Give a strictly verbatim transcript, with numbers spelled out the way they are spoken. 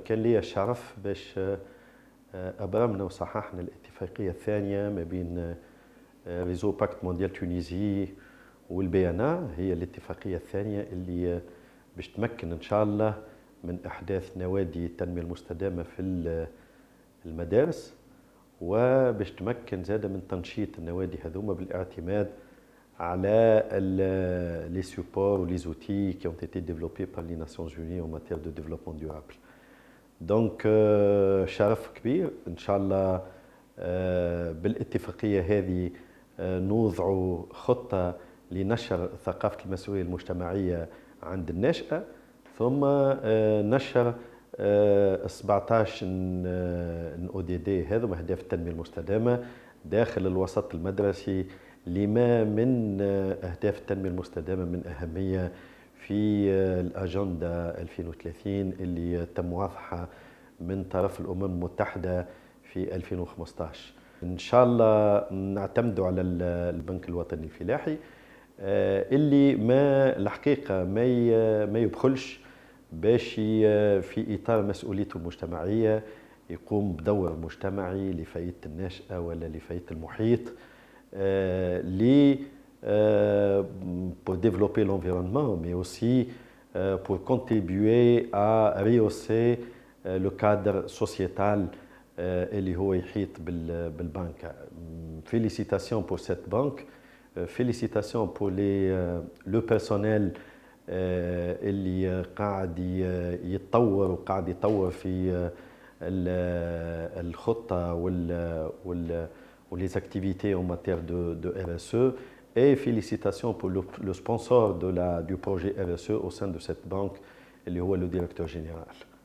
كان لي الشرف باش أبرمنا وصححنا الاتفاقية الثانية ما بين ريزو باكت مونديال تونيزي والبي ان ا. هي الاتفاقية الثانية اللي باش تمكن إن شاء الله من إحداث نوادي التنمية المستدامة في المدارس، وباش تمكن زادة من تنشيط النوادي هذوما بالاعتماد على les supports ou les outils qui ont été développés par les Nations Unies en matière de développement durable. Donc شرف كبير إن شاء الله بالاتفاقية هذه نوضع خطة لنشر ثقافة المسؤولية المجتمعية عند الناشئة، ثم نشر سبعطاش او دي دي هذا أهداف التنمية المستدامة داخل الوسط المدرسي، لما من أهداف التنمية المستدامة من أهمية في الأجندة ألفين وثلاثين اللي تم وضعها من طرف الأمم المتحدة في ألفين وخمسة عشر. إن شاء الله نعتمدوا على البنك الوطني الفلاحي اللي ما الحقيقة ما ما يبخلش باش في إطار مسؤوليته المجتمعية يقوم بدور مجتمعي لفائدة الناشئة ولا لفائدة المحيط، Euh, les, euh, pour développer l'environnement, mais aussi euh, pour contribuer à rehausser euh, le cadre sociétal اللي هو يحيط بالبنك. Félicitations pour cette banque, félicitations pour les, le personnel اللي قاعد يتطور وقاعد يطور في الخطة وال وال ou les activités en matière de, de R S E, et félicitations pour le, le sponsor de la, du projet R S E au sein de cette banque, اللي هو le directeur général.